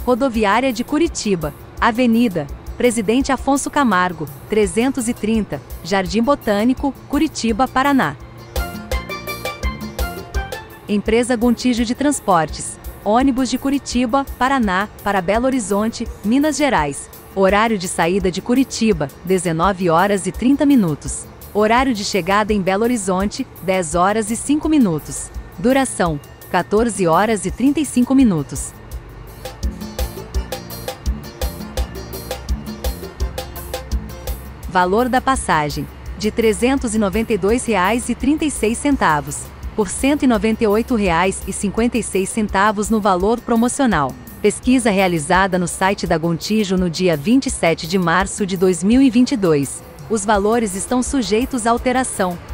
Rodoviária de Curitiba, Avenida Presidente Afonso Camargo, 330, Jardim Botânico, Curitiba, Paraná. Empresa Gontijo de Transportes, ônibus de Curitiba, Paraná, para Belo Horizonte, Minas Gerais. Horário de saída de Curitiba, 19 horas e 30 minutos. Horário de chegada em Belo Horizonte, 10 horas e 5 minutos. Duração, 14 horas e 35 minutos. Valor da passagem, de R$ 392,36, por R$ 198,56 no valor promocional. Pesquisa realizada no site da Gontijo no dia 27 de março de 2022. Os valores estão sujeitos à alteração.